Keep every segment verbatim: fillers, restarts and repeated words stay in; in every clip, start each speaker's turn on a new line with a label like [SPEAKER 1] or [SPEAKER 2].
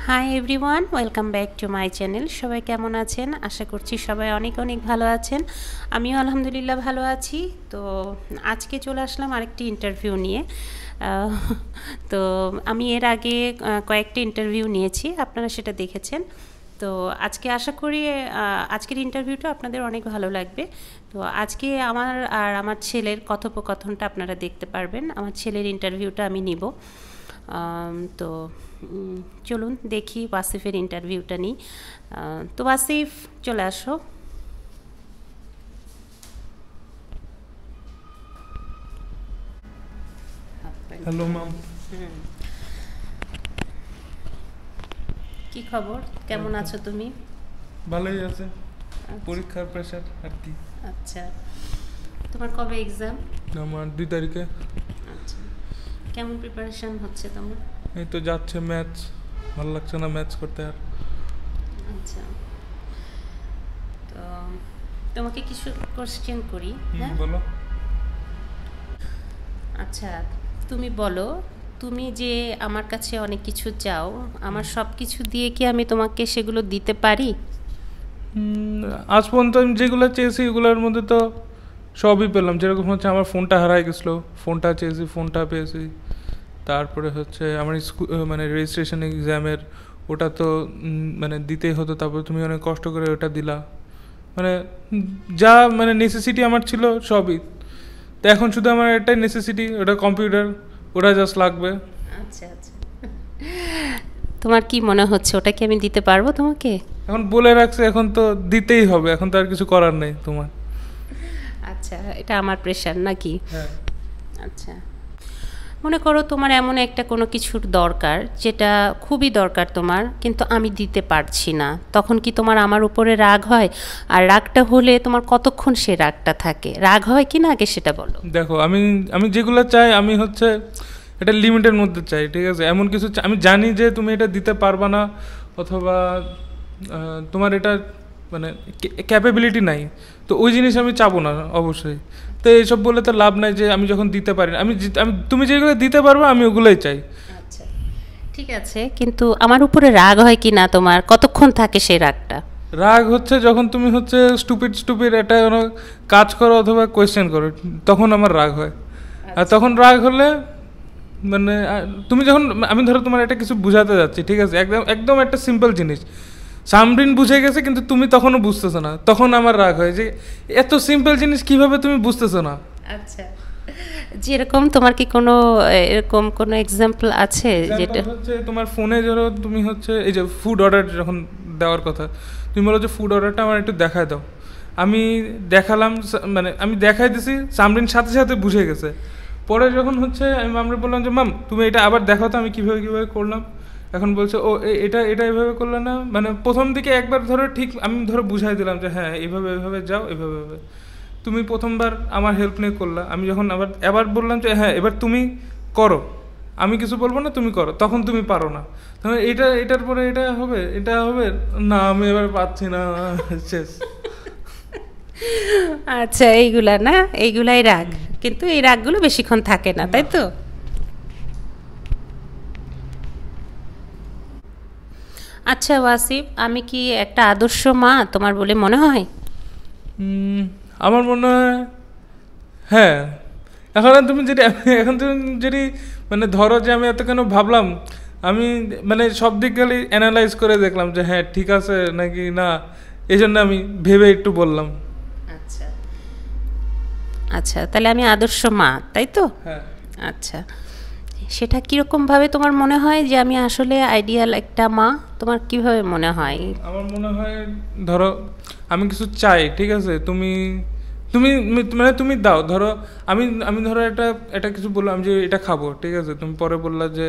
[SPEAKER 1] High everyone, welcome back to my channel. সবাই কেমন আছেন? আশা করছি সবাই অনেক অনেক ভালো আছেন। আমিও আলহামদুলিল্লাহ ভালো আছি। তো আজকে চলে আসলাম আরেকটি ইন্টারভিউ নিয়ে। তো আমি এর আগে কয়েকটি ইন্টারভিউ নিয়েছি, আপনারা সেটা দেখেছেন। তো আজকে আশা করি আজকের ইন্টারভিউটা আপনাদের অনেক ভালো লাগবে। তো আজকে আমার আর আমার ছেলের কথোপকথনটা আপনারা দেখতে পারবেন। আমার ছেলের ইন্টারভিউটা আমি নিব। তো চলুন দেখি ওয়াসিফের ইন্টারভিউটা নিই। তো ওয়াসিফ, চলে আসো।
[SPEAKER 2] Hello ma'am.
[SPEAKER 1] কি খবর, কেমন আছো তুমি?
[SPEAKER 2] ভালোই আছে, পরীক্ষার প্রেশার আর কি।
[SPEAKER 1] আচ্ছা, তোমার কবে এক্সাম?
[SPEAKER 2] আমার দুই তারিখে।
[SPEAKER 1] আচ্ছা, কেমন প্রিপারেশন হচ্ছে তোমার?
[SPEAKER 2] এই তো যাচ্ছে, ম্যাথস ভালো লাগছে না ম্যাথস করতে আর।
[SPEAKER 1] আচ্ছা, তো তোমাকে কিছু কোশ্চেন করি।
[SPEAKER 2] হ্যাঁ বলো।
[SPEAKER 1] আচ্ছা, তুমি বলো, তুমি যে আমার কাছে অনেক কিছু চাও, আমার সব কিছু দিয়ে কি আমি তোমাকে সেগুলো দিতে পারি?
[SPEAKER 2] আজ পর্যন্ত আমি যেগুলো চেয়েছি এগুলোর মধ্যে তো সবই পেলাম। যেরকম হচ্ছে আমার ফোনটা হারাই গেছিলো, ফোনটা চেয়েছি, ফোনটা পেয়েছি। তারপরে হচ্ছে আমার স্কুল মানে রেজিস্ট্রেশন এক্সামের ওটা তো মানে দিতেই হতো, তারপরে তুমি অনেক কষ্ট করে ওটা দিলা। মানে যা মানে নেসেসিটি আমার ছিল সবই। তো এখন শুধু আমার একটাই নেসেসিটি, ওটা কম্পিউটার, ওটা জাস্ট লাগবে।
[SPEAKER 1] আচ্ছা আচ্ছা, তোমার কি মনে হচ্ছে ওটা কি আমি দিতে পারবো তোমাকে?
[SPEAKER 2] এখন বলে রাখছে, এখন তো দিতেই হবে, এখন তো আর কিছু করার নেই তোমার।
[SPEAKER 1] আচ্ছা, এটা আমার প্রেশার নাকি?
[SPEAKER 2] হ্যাঁ।
[SPEAKER 1] আচ্ছা, মনে করো তোমার এমন একটা কোনো কিছুর দরকার যেটা খুবই দরকার তোমার, কিন্তু আমি দিতে পারছি না, তখন কি তোমার আমার উপরে রাগ হয়? আর রাগটা হলে তোমার কতক্ষণ সে রাগটা থাকে? রাগ হয় কি না আগে সেটা বলো।
[SPEAKER 2] দেখো, আমি আমি যেগুলো চাই আমি হচ্ছে এটা লিমিটের মধ্যে চাই, ঠিক আছে? এমন কিছু আমি জানি যে তুমি এটা দিতে পারবা না, অথবা তোমার এটা মানে ক্যাপাবিলিটি নাই, তো ওই জিনিস আমি চাবো না অবশ্যই। তো এইসব বলে তো লাভ নাই যে আমি যখন দিতে পারি, আমি আমি তুমি যেগুলো দিতে পারবো আমি ওগুলোই চাই।
[SPEAKER 1] আচ্ছা ঠিক আছে, কিন্তু আমার উপরে রাগ হয় কি না তোমার, কতক্ষণ থাকে সেই রাগটা?
[SPEAKER 2] রাগ হচ্ছে যখন তুমি হচ্ছে স্টুপিড স্টুপিড একটা কাজ করো অথবা কোয়েশ্চেন করো, তখন আমার রাগ হয়। আর তখন রাগ হলে মানে তুমি যখন আমি ধরো তোমার একটা কিছু বুঝাতে যাচ্ছি, ঠিক আছে, একদম একদম একটা সিম্পল জিনিস, সামরিন বুঝে গেছে কিন্তু তুমি তখনও বুঝতেছো না, তখন আমার রাগ হয় যে এত সিম্পল জিনিস কিভাবে তুমি বুঝতেছো না।
[SPEAKER 1] আচ্ছা, যেরকম তোমার কি কোনো এরকম কোনো এক্সাম্পল আছে যেটা
[SPEAKER 2] হচ্ছে তোমার ফোনে ধরো তুমি হচ্ছে এই যে ফুড অর্ডার যখন দেওয়ার কথা, তুমি বলো যে ফুড অর্ডারটা আমার একটু দেখায় দাও, আমি দেখালাম, মানে আমি দেখাই দিছি, সামরিন সাথে সাথে বুঝে গেছে। পরে যখন হচ্ছে আমি আমরা বললাম যে মাম তুমি এটা আবার দেখাও তো আমি কীভাবে কীভাবে করলাম, এখন বলছে ও এটা এটা এভাবে করলে না, মানে প্রথম দিকে একবার ধরো ঠিক আমি ধরো বুঝাই দিলাম যে হ্যাঁ এইভাবে এভাবে যাও, এভাবে এভাবে তুমি প্রথমবার আমার হেল্প নিয়ে করলা, আমি যখন আবার এবার বললাম যে হ্যাঁ এবার তুমি করো, আমি কিছু বলবো না, তুমি করো, তখন তুমি পারো না, তখন এটা এটার পরে এটা হবে, এটা হবে না, আমি এবার পাচ্ছি না, শেষ।
[SPEAKER 1] আচ্ছা, এইগুলা না, এইগুলাই রাগ, কিন্তু এই রাগগুলো বেশিক্ষণ থাকে না, তাই তো? আচ্ছা ওয়াসিফ, আমি কি একটা আদর্শ মা তোমার বলে মনে হয়?
[SPEAKER 2] আমার মনে হয় হ্যাঁ। এখন তুমি যদি এখন তুমি যদি মানে ধরো যে আমি এত কেন ভাবলাম, আমি মানে সব দিক গেলে অ্যানালাইজ করে দেখলাম যে হ্যাঁ ঠিক আছে নাকি না, এই জন্য আমি ভেবে একটু বললাম।
[SPEAKER 1] আচ্ছা আচ্ছা, তাহলে আমি আদর্শ মা, তাই তো?
[SPEAKER 2] হ্যাঁ।
[SPEAKER 1] আচ্ছা, সেটা কীরকমভাবে তোমার মনে হয় যে আমি আসলে আইডিয়াল একটা মা? তোমার কিভাবে মনে হয়?
[SPEAKER 2] আমার মনে হয় ধরো আমি কিছু চাই, ঠিক আছে, তুমি তুমি মানে তুমি দাও, ধরো আমি আমি ধরো একটা একটা কিছু বললাম যে এটা খাবো, ঠিক আছে, তুমি পরে বললা যে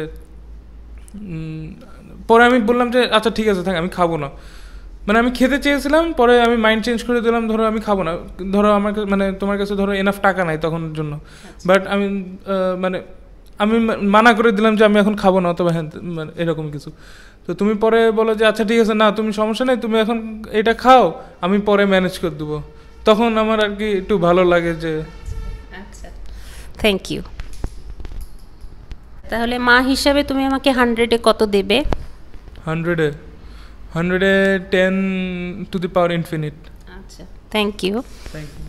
[SPEAKER 2] পরে আমি বললাম যে আচ্ছা ঠিক আছে থাক আমি খাবো না, মানে আমি খেতে চেয়েছিলাম, পরে আমি মাইন্ড চেঞ্জ করে দিলাম, ধরো আমি খাবো না, ধরো আমার মানে তোমার কাছে ধরো এনাফ টাকা নাই তখন জন্য, বাট আমি মানে আমি মানা করে দিলাম যে আমি এখন খাবো না, অথবা হ্যাঁ মানে এরকম কিছু, তো তুমি পরে বলো যে আচ্ছা ঠিক আছে না তুমি সমস্যা নেই, তুমি এখন এটা খাও, আমি পরে ম্যানেজ করে দেবো, তখন আমার আর কি একটু ভালো লাগে যে
[SPEAKER 1] আচ্ছা থ্যাংক ইউ। তাহলে মা হিসাবে তুমি আমাকে হান্ড্রেডে কত দেবে?
[SPEAKER 2] হান্ড্রেডে হান্ড্রেডে ten to the power infinite.
[SPEAKER 1] আচ্ছা, থ্যাংক ইউ।
[SPEAKER 2] Thank you.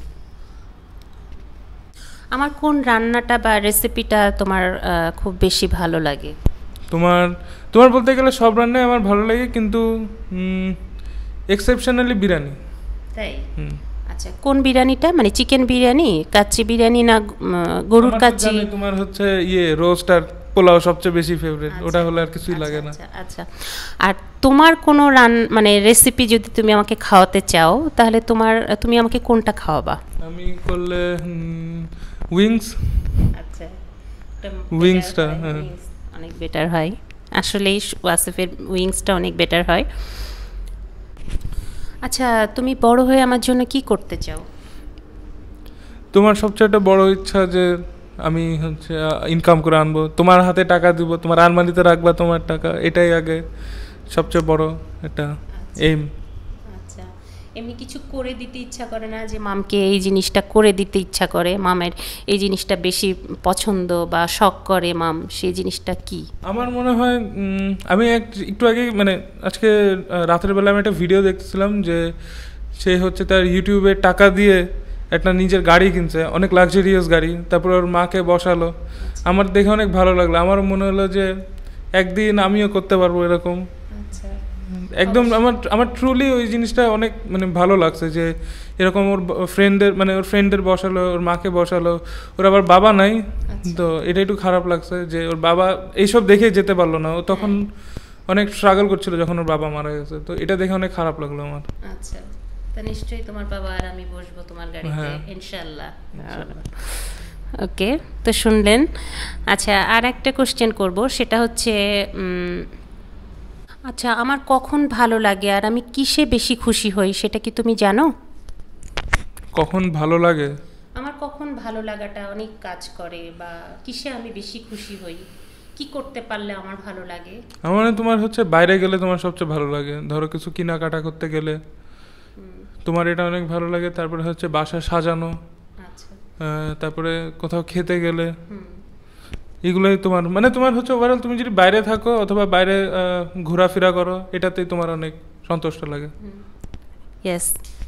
[SPEAKER 1] আমার কোন রান্নাটা বা রেসিপিটা তোমার আহ, খুব বেশি ভালো লাগে?
[SPEAKER 2] তোমার তোমার বলতে গেলে সব রান্নাই আমার ভালো লাগে, কিন্তু এক্সেপশনালি বিরিয়ানি।
[SPEAKER 1] তাই?
[SPEAKER 2] হুম।
[SPEAKER 1] আচ্ছা, কোন বিরিয়ানিটা, মানে চিকেন বিরিয়ানি, কাচ্চি বিরিয়ানি, না উম, গরুর
[SPEAKER 2] আমার তো
[SPEAKER 1] কাচ্চি?
[SPEAKER 2] জানোই তোমার হচ্ছে ইয়ে রোস্ট আর পোলাও সবচেয়ে বেশি ফেভারিট,
[SPEAKER 1] আচ্ছা,
[SPEAKER 2] ওটা হলে আর কিছুই
[SPEAKER 1] আচ্ছা,
[SPEAKER 2] লাগে না।
[SPEAKER 1] আচ্ছা, আচ্ছা। আর তোমার কোনো রান মানে রেসিপি যদি তুমি আমাকে খাওয়াতে চাও, তাহলে তোমার তুমি আমাকে কোনটা খাওয়াবা?
[SPEAKER 2] আমি করলে উইংস।
[SPEAKER 1] আচ্ছা,
[SPEAKER 2] উইংসটা, হ্যাঁ।
[SPEAKER 1] অনেক বেটার হয় আসলেই, ওয়াসিফের উইংসটা অনেক বেটার হয়। আচ্ছা, তুমি বড় হয়ে আমার জন্য কি করতে চাও?
[SPEAKER 2] তোমার সবচেয়ে একটা বড় ইচ্ছা যে আমি হচ্ছে ইনকাম করে আনবো, তোমার হাতে টাকা দিব, তোমার আলমারিতে রাখবা তোমার টাকা, এটাই আগে সবচেয়ে বড় একটা এইম।
[SPEAKER 1] আচ্ছা, এমনি কিছু করে দিতে ইচ্ছা করে না, যে মামকে এই জিনিসটা করে দিতে ইচ্ছা করে, মামের এই জিনিসটা বেশি পছন্দ বা শখ করে মাম, সেই জিনিসটা কি?
[SPEAKER 2] আমার মনে হয় উম, আমি এক একটু আগে মানে আজকে আহ, রাতের বেলা আমি একটা ভিডিও দেখছিলাম যে সে হচ্ছে তার ইউটিউবে টাকা দিয়ে একটা নিজের গাড়ি কিনছে, অনেক লাক্সারিয়াস গাড়ি, তারপর ওর মাকে বসালো। আমার দেখে অনেক ভালো লাগলো, আমার মনে হলো যে একদিন আমিও করতে পারবো এরকম।
[SPEAKER 1] আচ্ছা,
[SPEAKER 2] একদম আমার আমার ট্রুলি ওই জিনিসটা অনেক মানে ভালো লাগছে যে এরকম ওর ফ্রেন্ডের মানে ওর ফ্রেন্ডের বসালো, ওর মাকে বসালো, ওর আবার বাবা নাই, তো এটা একটু খারাপ লাগছে যে ওর বাবা এইসব দেখে যেতে পারলো না, ও তখন অনেক স্ট্রাগল করছিল যখন ওর বাবা মারা গেছে, তো এটা দেখে অনেক খারাপ লাগলো আমার।
[SPEAKER 1] আচ্ছা, তা নিশ্চয়ই তোমার বাবা আর আমি বসবো তোমার গাড়িতে,
[SPEAKER 2] হ্যাঁ।
[SPEAKER 1] ইনশাআল্লাহ। ওকে, তো শুনলেন। আচ্ছা, আর একটা কোশ্চেন করব, সেটা হচ্ছে উম, আচ্ছা, আমার কখন ভালো লাগে আর আমি কিসে বেশি খুশি হই, সেটা কি তুমি জানো?
[SPEAKER 2] কখন ভালো লাগে?
[SPEAKER 1] আমার কখন ভালো লাগাটা অনেক কাজ করে, বা কিসে আমি বেশি খুশি হই, কি করতে পারলে আমার ভালো লাগে?
[SPEAKER 2] আমার মানে তোমার হচ্ছে বাইরে গেলে তোমার সবচেয়ে ভালো লাগে, ধরো কিছু কেনাকাটা করতে গেলে তোমার এটা অনেক ভালো লাগে, তারপরে হচ্ছে বাসা সাজানো,
[SPEAKER 1] আচ্ছা,
[SPEAKER 2] আহ, তারপরে কোথাও খেতে গেলে,
[SPEAKER 1] হুম,
[SPEAKER 2] এগুলোই তোমার মানে তোমার হচ্ছে ওভারঅল তুমি যদি বাইরে থাকো অথবা বাইরে আহ, ঘোরাফেরা করো, এটাতেই তোমার অনেক সন্তুষ্ট লাগে।
[SPEAKER 1] ইয়েস।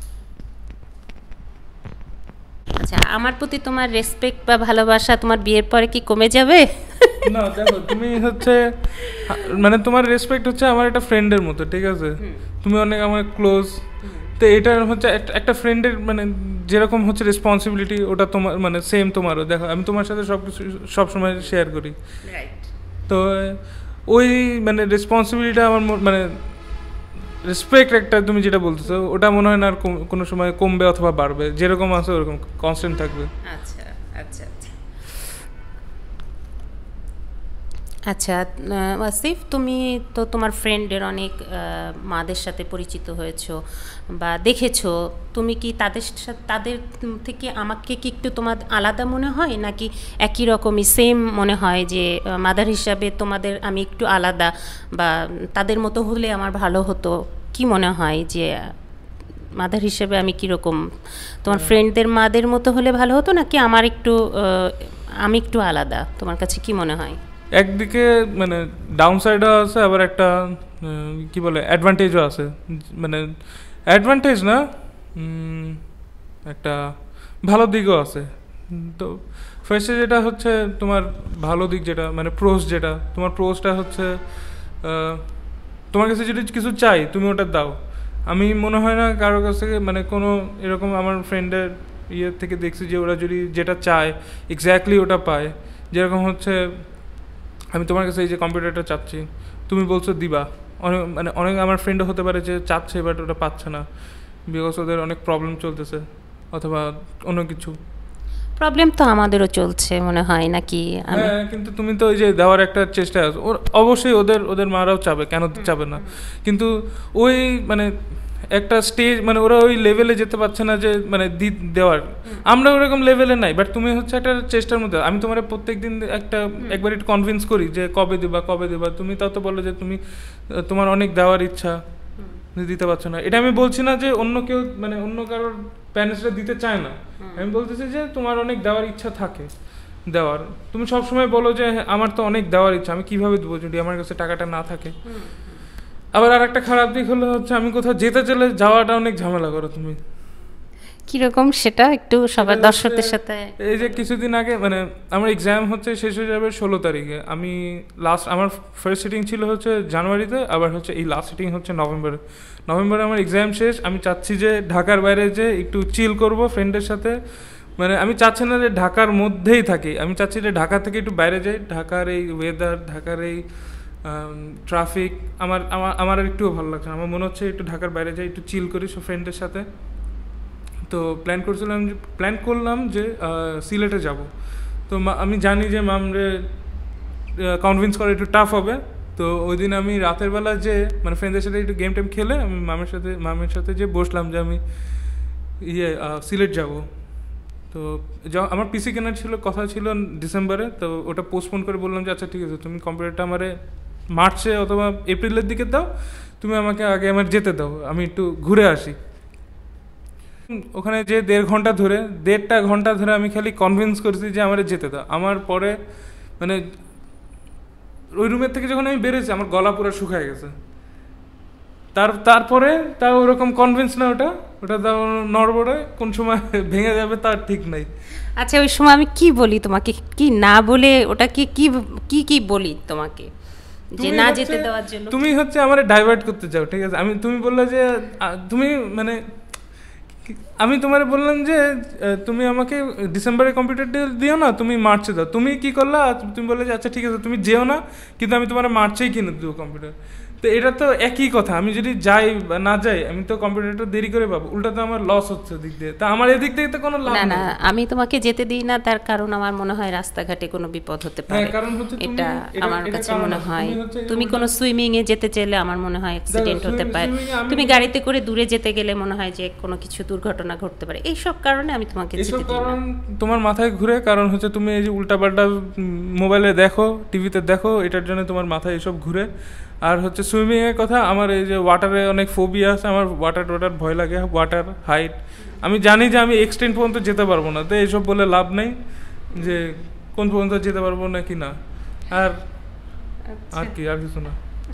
[SPEAKER 1] আচ্ছা, আমার প্রতি তোমার রেসপেক্ট বা ভালোবাসা তোমার বিয়ের পরে কি কমে যাবে?
[SPEAKER 2] না দেখো, তুমি হচ্ছে মানে তোমার রেসপেক্ট হচ্ছে আমার একটা ফ্রেন্ডের মতো, ঠিক আছে? তুমি অনেক আমার ক্লোজ, তো এটা হচ্ছে একটা- একটা ফ্রেন্ডের মানে যেরকম হচ্ছে রেসপন্সিবিলিটি, ওটা তোমার মানে সেম তোমারও। দেখো আমি তোমার সাথে সব কিছু সবসময় শেয়ার করি,
[SPEAKER 1] রাইট।
[SPEAKER 2] তো ওই মানে রেসপন্সিবিলিটিটা আমার ম- মানে রেসপেক্ট একটা তুমি যেটা বলতেছো, ওটা মনে হয় না আর কম- কোনো সময় কমবে অথবা বাড়বে, যেরকম আছে ওরকম কনস্ট্যান্ট থাকবে।
[SPEAKER 1] আচ্ছা, আচ্ছা, আচ্ছা। আচ্ছা, আহ, ওয়াসিফ, তুমি তো তোমার ফ্রেন্ডের অনেক আহ, মাদের সাথে পরিচিত হয়েছো বা দেখেছো, তুমি কি তাদের সাথে তাদের থেকে আমাকে কি একটু তোমার আলাদা মনে হয়, নাকি একই রকমই সেম মনে হয় যে মাদার হিসাবে তোমাদের আমি একটু আলাদা, বা তাদের মতো হলে আমার ভালো হতো? কি মনে হয় যে মাদার হিসেবে আমি কীরকম, তোমার ফ্রেন্ডদের মাদের মতো হলে ভালো হতো, নাকি আমার একটু আহ, আমি একটু আলাদা? তোমার কাছে কি মনে হয়?
[SPEAKER 2] একদিকে মানে ডাউন সাইডও আছে, আবার একটা উম, কি বলে অ্যাডভান্টেজও আছে, মানে অ্যাডভান্টেজ না, উম, একটা ভালো দিকও আছে। তো ফার্স্টে যেটা হচ্ছে তোমার ভালো দিক, যেটা মানে প্রোস, যেটা তোমার প্রোসটা হচ্ছে আহ, তোমার কাছে যদি কিছু চাই তুমি ওটা দাও। আমি মনে হয় না কারোর কাছ থেকে মানে কোনো এরকম আমার ফ্রেন্ডের ইয়ে থেকে দেখছি যে ওরা যদি যেটা চায় এক্স্যাক্টলি ওটা পায়। যেরকম হচ্ছে আমি তোমার কাছে এই যে কম্পিউটারটা চাচ্ছি, তুমি বলছো দিবা, অনেক মানে অনেক আমার ফ্রেন্ডও হতে পারে যে চাচ্ছে বাট ওটা পাচ্ছে না, বিকজ ওদের অনেক প্রবলেম চলতেছে অথবা অন্য কিছু।
[SPEAKER 1] প্রবলেম তো আমাদেরও চলছে মনে হয়, নাকি? আমি
[SPEAKER 2] হ্যাঁ, কিন্তু তুমি তো ওই যে দেওয়ার একটা চেষ্টা আছে, ওর অবশ্যই ওদের ওদের মারাও চাবে, কেন চাবে না, কিন্তু ওই মানে একটা স্টেজ মানে ওরা ওই লেভেলে যেতে পারছে না যে মানে দি দেওয়ার, আমরা ওরকম লেভেলে নাই। বাট তুমি হচ্ছে একটা চেষ্টার মধ্যে, আমি তোমার প্রত্যেক দিন একটা একবার একটু কনভিন্স করি যে কবে দেবা কবে দেবা, তুমি তাও তো বলো যে তুমি আহ, তোমার অনেক দেওয়ার ইচ্ছা, দিতে পারছো না। এটা আমি বলছি না যে অন্য কেউ মানে অন্য কারোর প্যারেন্টসরা দিতে চায় না, আমি বলতেছি যে তোমার অনেক দেওয়ার ইচ্ছা থাকে দেওয়ার। তুমি সবসময় বলো যে হ্যাঁ, আমার তো অনেক দেওয়ার ইচ্ছা, আমি কিভাবে দেবো যদি আমার কাছে টাকাটা না থাকে। আবার আর একটা খারাপ দিক হলো হচ্ছে আমি কোথাও যেতে চলে যাওয়াটা অনেক ঝামেলা করো তুমি।
[SPEAKER 1] কিরকম সেটা একটু সবার
[SPEAKER 2] সেটা হচ্ছে,
[SPEAKER 1] দর্শকদের সাথে।
[SPEAKER 2] এই যে কিছুদিন আগে মানে আমার এক্সাম হচ্ছে শেষ হয়ে যাবে ষোলো তারিখে, আমি লাস্ট আমার ফার্স্ট সিটিং ছিল হচ্ছে জানুয়ারিতে, আবার হচ্ছে এই লাস্ট সিটিং হচ্ছে নভেম্বরে। নভেম্বরে আমার এক্সাম শেষ, আমি চাচ্ছি যে ঢাকার বাইরে যে একটু চিল করব ফ্রেন্ডের সাথে, মানে আমি চাচ্ছি না যে ঢাকার মধ্যেই থাকি, আমি চাচ্ছি যে ঢাকা থেকে একটু বাইরে যাই। ঢাকার এই ওয়েদার, ঢাকার এই ট্রাফিক আমার আমার আমার আর একটুও ভালো লাগছে না। আমার মনে হচ্ছে একটু ঢাকার বাইরে যাই, একটু চিল করি সব ফ্রেন্ডের সাথে। তো প্ল্যান করছিলাম যে প্ল্যান করলাম যে সিলেটে যাব। তো আমি জানি যে মামরে কনভিন্স করা একটু টাফ হবে। তো ওই দিন আমি রাতের বেলা যে মানে ফ্রেন্ডদের সাথে একটু গেম টেম খেলে আমি মামের সাথে মামের সাথে যে বসলাম যে আমি ইয়ে সিলেট যাব। তো আমার পিসি কেনার ছিল, কথা ছিল ডিসেম্বরে, তো ওটা পোস্টপোন করে বললাম যে আচ্ছা ঠিক আছে, তুমি কম্পিউটারটা আমারে মার্চে অথবা এপ্রিলের দিকে দাও, তুমি আমাকে আগে আমার যেতে দাও, আমি একটু ঘুরে আসি। ওখানে যে দেড় ঘন্টা ধরে দেড়টা ঘন্টা ধরে আমি খালি কনভিন্স করছি যে আমার যেতে দাও। আমার পরে মানে ওই রুমের থেকে যখন আমি বেরোছি আমার গলা পুরো শুকায় গেছে। তার তারপরে তাও ওরকম কনভিন্স না, ওটা ওটা তাও নড়বড়ে কোন সময় ভেঙে যাবে তার ঠিক নাই।
[SPEAKER 1] আচ্ছা ওই সময় আমি কি বলি তোমাকে, কি না বলে ওটা কি কি কি কি বলি তোমাকে যে না যেতে দেওয়ার জন্য?
[SPEAKER 2] তুমি হচ্ছে আমারে ডাইভার্ট করতে চাও, ঠিক আছে। আমি তুমি বললে যে তুমি মানে আমি তোমার বললাম যে তুমি আমাকে ডিসেম্বরে কম্পিউটার দিও না, তুমি মার্চে দাও। তুমি কি করলা, তুমি বললে যে আচ্ছা ঠিক আছে তুমি যেও না, কিন্তু আমি তোমার মার্চেই কিনে দেবো কম্পিউটার। তো এটা তো একই কথা, আমি যদি যাই বা না যাই আমি তো কম্পিউটারটা দেরি করে পাবো, উল্টা তো আমার লস হচ্ছে দিক দিয়ে। তা আমার এদিক থেকে তো কোনো লাভ
[SPEAKER 1] না
[SPEAKER 2] না।
[SPEAKER 1] আমি তোমাকে যেতে দিই না তার কারণ আমার মনে হয় রাস্তাঘাটে কোনো বিপদ হতে পারে, এটা আমার কাছে মনে হয়। তুমি কোনো সুইমিং এ যেতে চাইলে আমার মনে হয় অ্যাক্সিডেন্ট হতে পারে, তুমি গাড়িতে করে দূরে যেতে গেলে মনে হয় যে কোনো কিছু দুর্ঘটনা ঘটতে পারে, এইসব কারণে আমি তোমাকে যেতে দিই না।
[SPEAKER 2] তোমার মাথায় ঘুরে, কারণ হচ্ছে তুমি এই যে উল্টাপাল্টা মোবাইলে দেখো, টিভিতে দেখো, এটার জন্য তোমার মাথায় এসব ঘুরে। আর হচ্ছে সুইমিং এর কথা, আমার এই যে ওয়াটারে অনেক ফোবিয়া আছে, আমার ওয়াটার ওয়াটার ভয় লাগে, ওয়াটার হাইট। আমি জানি যে আমি এক্সটেন্ড পর্যন্ত যেতে পারবো না, তো এইসব বলে লাভ নেই যে কোন পর্যন্ত যেতে পারবো না কি না। আর আর কি আর কিছু না।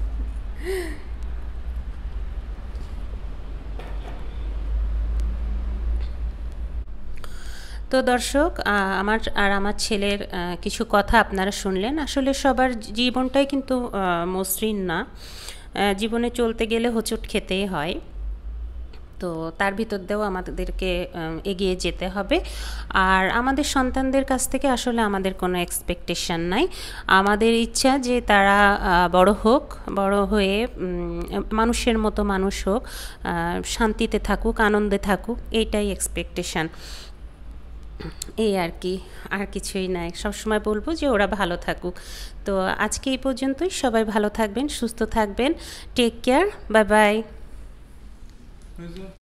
[SPEAKER 1] তো দর্শক, আমার আর আমার ছেলের কিছু কথা আপনারা শুনলেন। আসলে সবার জীবনটাই কিন্তু মসৃণ না, জীবনে চলতে গেলে হোঁচট খেতেই হয়। তো তার ভিতর দিয়েও আমাদেরকে এগিয়ে যেতে হবে। আর আমাদের সন্তানদের কাছ থেকে আসলে আমাদের কোনো এক্সপেকটেশন নাই, আমাদের ইচ্ছা যে তারা বড় হোক, বড় হয়ে মানুষের মতো মানুষ হোক, শান্তিতে থাকুক, আনন্দে থাকুক, এইটাই এক্সপেকটেশন। এই আর কি, আর কিছুই নাই। সবসময় বলবো যে ওরা ভালো থাকুক। তো আজকে এই পর্যন্তই, সবাই ভালো থাকবেন, সুস্থ থাকবেন, টেক কেয়ার, বাই বাই।